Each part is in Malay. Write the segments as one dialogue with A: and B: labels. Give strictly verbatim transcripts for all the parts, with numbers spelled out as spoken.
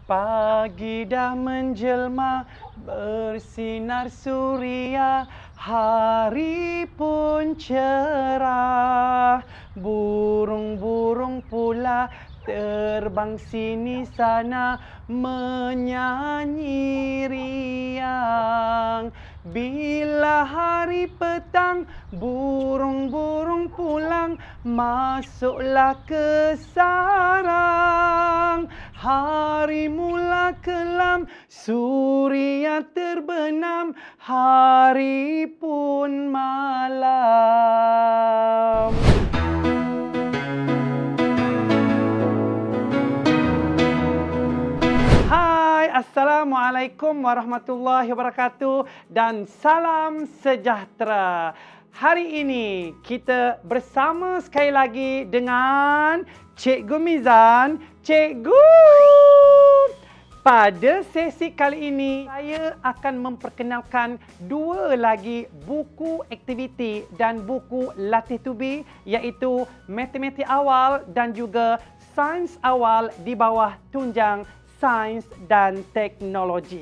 A: Pagi dah menjelma, bersinar suria, hari pun cerah. Burung-burung pula terbang sini sana, menyanyi riang. Bila hari petang, burung-burung pulang, masuklah ke sarang. Hari mula kelam, suria terbenam, hari pun malam. Hai, Assalamualaikum warahmatullahi wabarakatuh dan salam sejahtera. Hari ini kita bersama sekali lagi dengan Cikgu Mizan. Cikgu! Pada sesi kali ini, saya akan memperkenalkan dua lagi buku aktiviti dan buku latih tubi, iaitu Matematik Awal dan juga Sains Awal di bawah tunjang Sains dan Teknologi.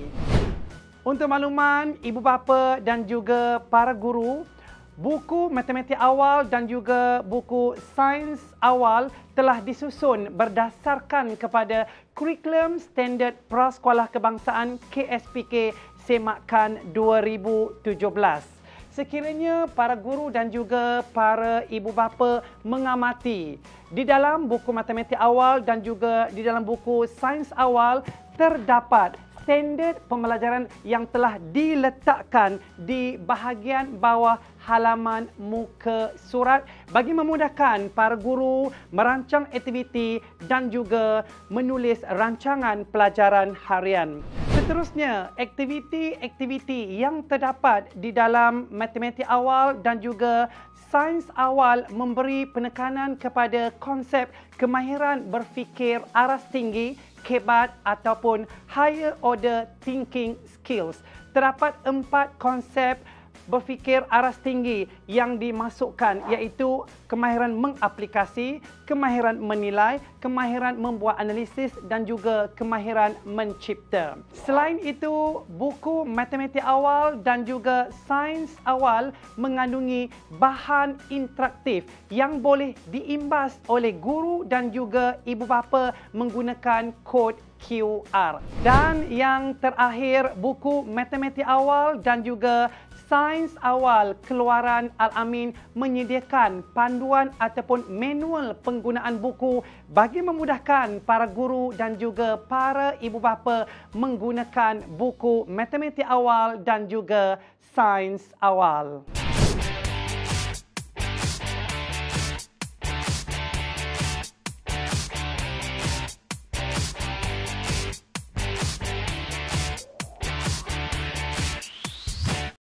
A: Untuk makluman ibu bapa dan juga para guru, buku Matematik Awal dan juga buku Sains Awal telah disusun berdasarkan kepada Kurikulum Standard Prasekolah Kebangsaan K S P K Semakan dua ribu tujuh belas. Sekiranya para guru dan juga para ibu bapa mengamati, di dalam buku Matematik Awal dan juga di dalam buku Sains Awal terdapat standard pembelajaran yang telah diletakkan di bahagian bawah halaman muka surat bagi memudahkan para guru merancang aktiviti dan juga menulis rancangan pelajaran harian. Seterusnya, aktiviti-aktiviti yang terdapat di dalam Matematik Awal dan juga Sains Awal memberi penekanan kepada konsep kemahiran berfikir aras tinggi, K B A T ataupun Higher Order Thinking Skills. Terdapat empat konsep berfikir aras tinggi yang dimasukkan, iaitu kemahiran mengaplikasi, kemahiran menilai, kemahiran membuat analisis dan juga kemahiran mencipta. Selain itu, buku Matematik Awal dan juga Sains Awal mengandungi bahan interaktif yang boleh diimbas oleh guru dan juga ibu bapa menggunakan kod Q R. Dan yang terakhir, buku Matematik Awal dan juga Sains Awal keluaran Al-Amin menyediakan panduan ataupun manual penggunaan buku bagi memudahkan para guru dan juga para ibu bapa menggunakan buku Matematik Awal dan juga Sains Awal.